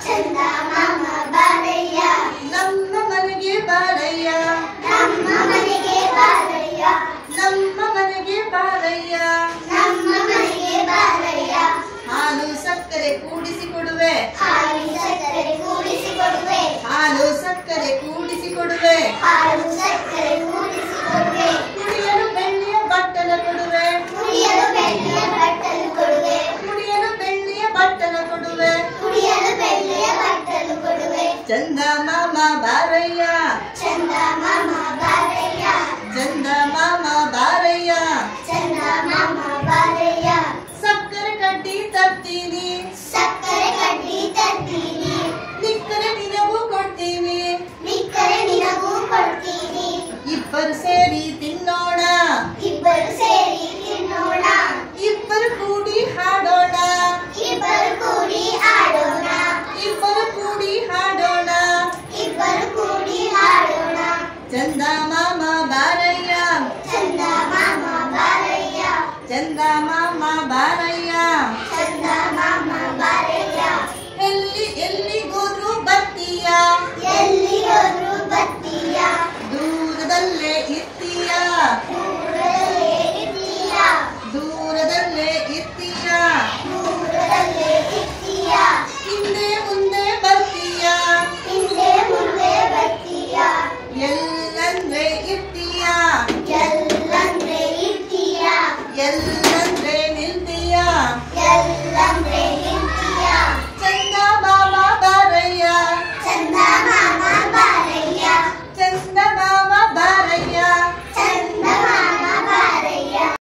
ಚಂದ ಮಾಮ ಬಾರಯ್ಯ ನಮ್ಮ ಮನೆಗೆ ಬಾರಯ್ಯ ನಮ್ಮ ಮನೆಗೆ ಬಾರಯ್ಯ ನಮ್ಮ ಮನೆಗೆ ಬಾರಯ್ಯ ನಮ್ಮ ಮನೆಗೆ ಬಾರಯ್ಯ ಹಾಲು ಸಕ್ಕರೆ ಕೂಡಿಸಿ ಕೊಡುವೆ ಹಾಲು ಸಕ್ಕರೆ ಕೂಡಿಸಿ ಕೊಡುವೆ ಹಾಲು ಸಕ್ಕರೆ ಕೂಡಿಸಿ ಕೊಡುವೆ ಹಾಲು ಸಕ್ಕರೆ ಕೂಡಿಸಿ ಕೊಡುವೆ ಕುಡಿಯಲು ಬೆಳ್ಳಿಯ ಬಟ್ಟಲ ಕೊಡುವೆ ಕುಡಿಯಲು ಬೆಳ್ಳಿಯ ಬಟ್ಟಲು ಕೊಡುವೆ ಕುಡಿಯಲು ಬೆಳ್ಳಿಯ ಬಟ್ಟಲ ಕೊಡುವೆ ಕುಡಿಯಲು ಬೆಳ್ಳಿಯ ಬಟ್ಟಲು ಕೊಡುವೆ ಚಂದ ಮಾಮ ಬಾರಯ್ಯ ಚಂದ ಮಾಮ ಬಾರಯ್ಯ ಚಂದ ಮಾಮ ಬಾರಯ್ಯ ಚಂದ ಮಾಮ ಬಾರಯ್ಯ ಸಕ್ಕರೆ ಕಡ್ಡಿ ತರ್ತೀನಿ ಸಕ್ಕರೆ ಕಡ್ಡಿ ತರ್ತೀನಿ ನಿಕ್ಕರೆ ನಿನಗೂ ಕೊಡ್ತೀನಿ ನಿಕ್ಕರೆ ನಿನಗೂ ಕೊಡ್ತೀನಿ ಇಬ್ಬರು ಸೇರಿ ತಿನ್ನೋಣ ಇಬ್ಬರು ಸೇರಿ ತಿನ್ನೋಣ ಇಬ್ಬರು ಕೂಡಿ ಹಾಡೋಣ ಇಬ್ಬರು ಕೂಡಿ ಆಡೋಣ ಇಬ್ಬರು ಕೂಡಿ ಹಾಡೋಣ ಇಬ್ಬರು ಕೂಡಿ ಹಾಡೋಣ ಚಂದ ಮಾಮ ಬಾರಯ್ಯ ಚಂದ ಮಾಮ ಬಾರಯ್ಯ ಚಂದ ಮಾಮ ಬಾರಯ್ಯ ಚಂದ ಮಾಮ ಬಾರಯ್ಯ ಎಲ್ಲಿಗೋದ್ರು ಬರ್ತೀಯ ಎಲ್ಲಿ ಹೋದ್ರು ಬರ್ತೀಯ ದೂರದಲ್ಲೇ ಇರ್ತೀಯ ದೂರದಲ್ಲೇ ಇರ್ತೀಯ ದೂರದಲ್ಲೇ ಇರ್ತೀಯ ದೂರದಲ್ಲೇ ಇರ್ತೀಯ ಹಿಂದೆ ಮುಂದೆ ಬರ್ತೀಯ ಹಿಂದೆ ಮುಂದೆ ಬರ್ತೀಯ ಎಲ್ಲಂದ್ರೆ ಇರ್ತೀಯ ಎಲ್ಲಂದ್ರೆ ಇರ್ತೀಯ ಎಲ್ಲಂದ್ರೆ ನಿಲ್ತೀಯ ಎಲ್ಲಂದ್ರೆ